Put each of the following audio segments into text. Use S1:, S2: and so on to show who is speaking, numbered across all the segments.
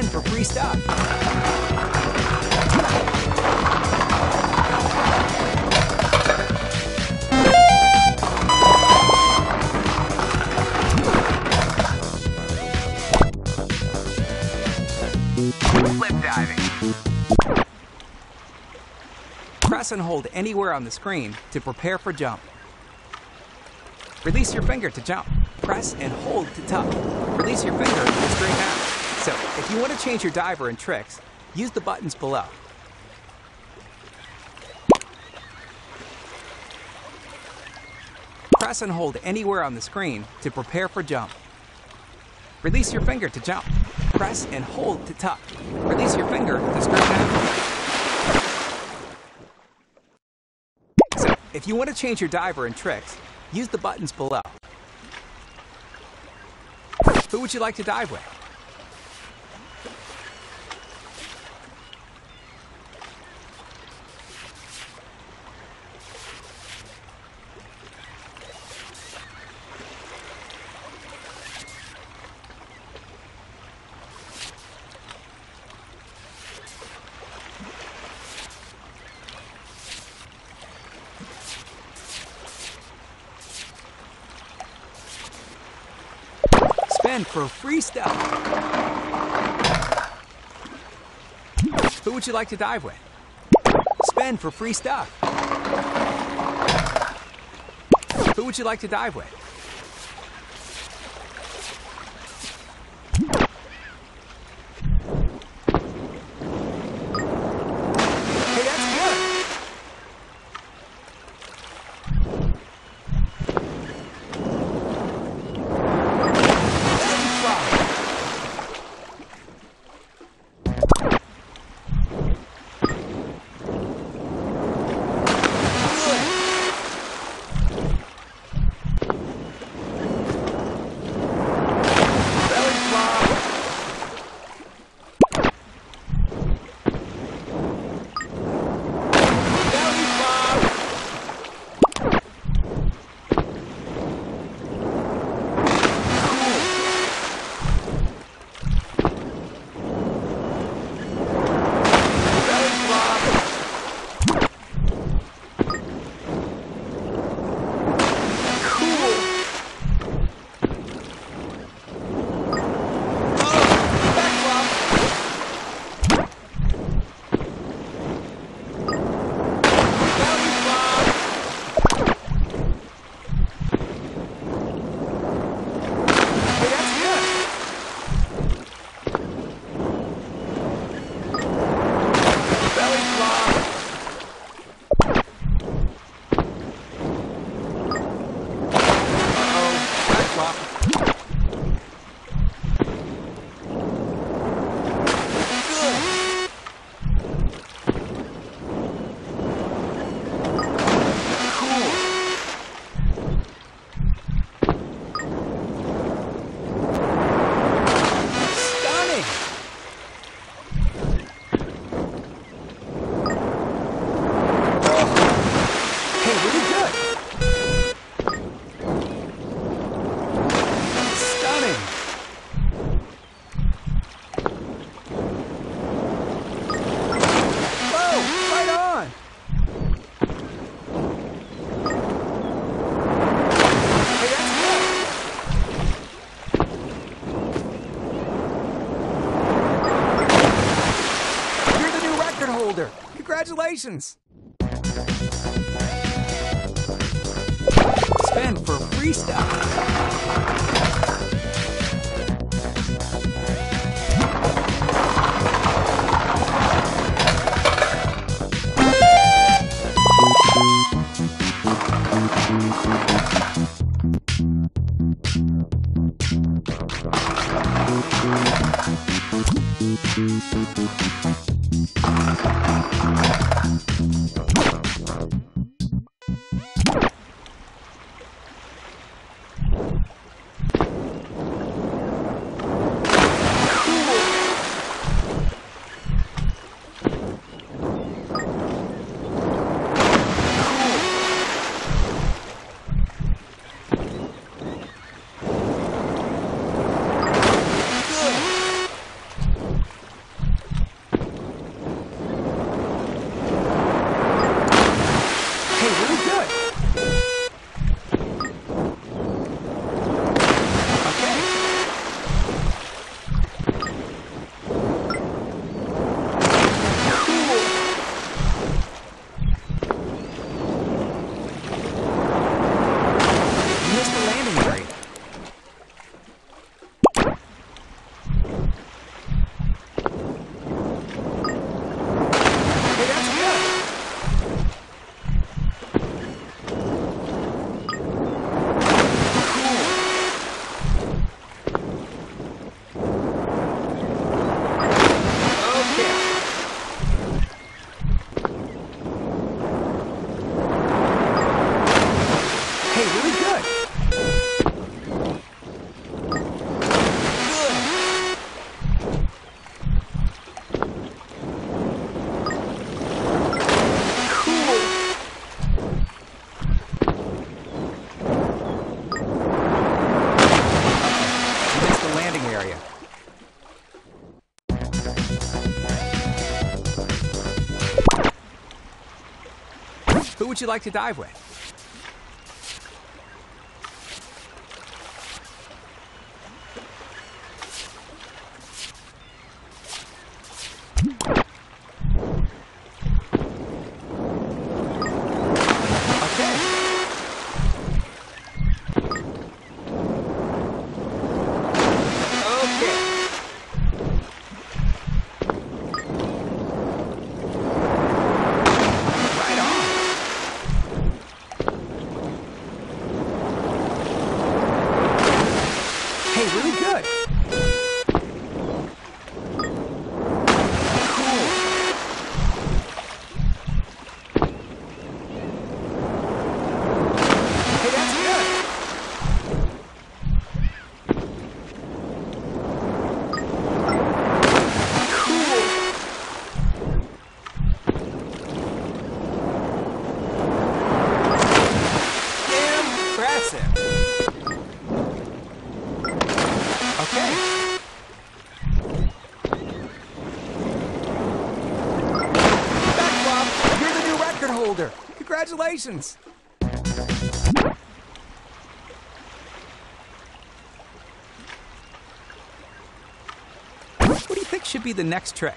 S1: for free stuff.
S2: Flip diving.
S1: Press and hold anywhere on the screen to prepare for jump. Release your finger to jump. Press and hold to tuck. Release your finger to straighten out. So, if you want to change your diver and tricks, use the buttons below. Press and hold anywhere on the screen to prepare for jump. Release your finger to jump. Press and hold to tuck. Release your finger to straighten out. So, if you want to change your diver and tricks, use the buttons below. Who would you like to dive with? Spin for free stuff. Who would you like to dive with? Spin for free stuff. Who would you like to dive with? Hey, that's good. Congratulations! Spin for free stuff. would you like to dive with? Congratulations! What do you think should be the next trick?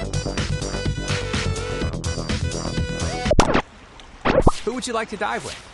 S1: Who would you like to dive with?